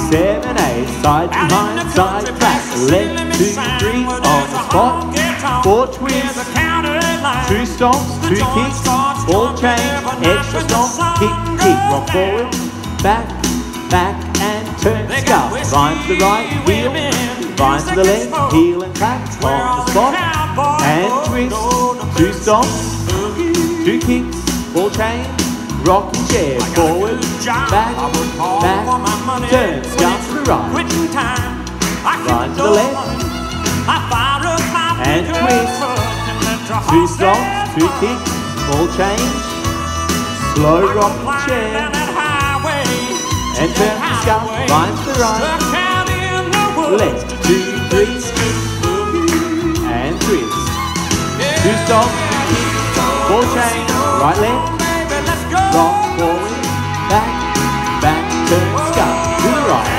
7, 8, side behind, side back, left, 2, 3, on the spot, 4 twists, 2 stomps, 2 kicks, ball change, extra stomp, kick, kick, rock forward, back, back and turn, scuff, bind to the right, heel, bind to the left, heel and clap, on the spot, and twist, 2 stomps, 2 kicks, ball change, rock and chair, forward, back, back, turn, scuff to the right, bind to the left, and twist, 2 stomps, 2 kicks, ball change, slow rock and chair, and turn the scuff, bind to the right, left, 2, 3, and twist, 2 stomps, 2 kicks, ball change, right, left, rock forward, back, back, turn, scuff to the right.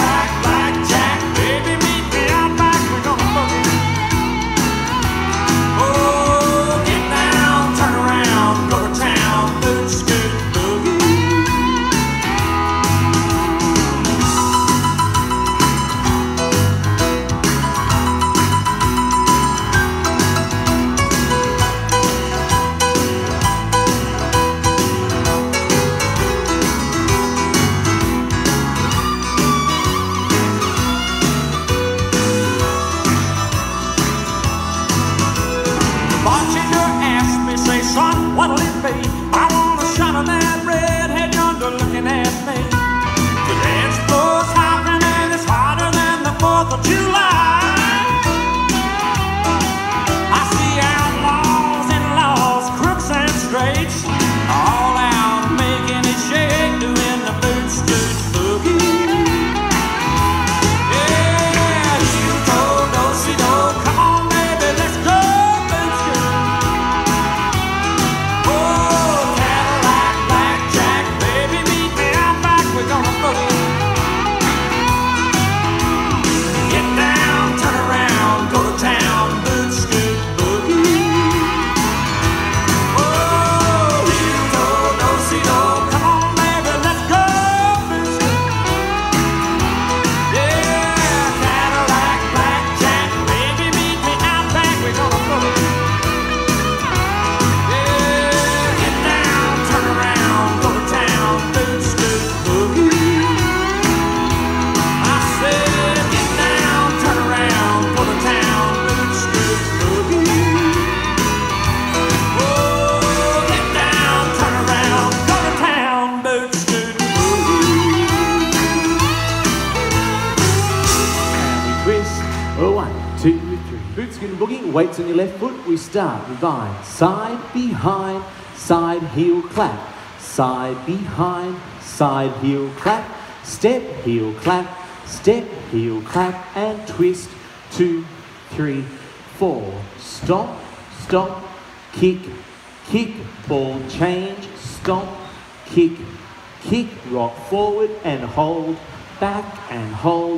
Son, what'll it be? I want a shot of that redhead yonder looking at me. The dance floor's hopping and it's hotter than the 4th of July. I see outlaws and laws, crooks and straights, all out making it shake, doing the boot scooch boogie. Yeah, heel toe, do-si-do, come on baby, let's go. Boot Scootin' Boogie, weights on your left foot, we start, rewind, side, behind, side, heel, clap, side, behind, side, heel, clap, step, heel, clap, and twist, 2, 3, 4, stomp, stomp, kick, kick, ball change, stomp, kick, kick, rock forward and hold, back and hold,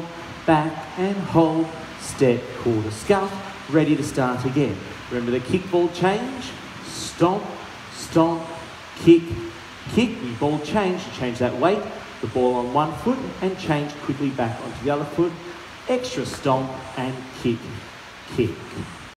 step, quarter scuff, ready to start again. Remember the kick, ball change, stomp, stomp, kick, kick, we ball change that weight, the ball on one foot and change quickly back onto the other foot, extra stomp and kick, kick.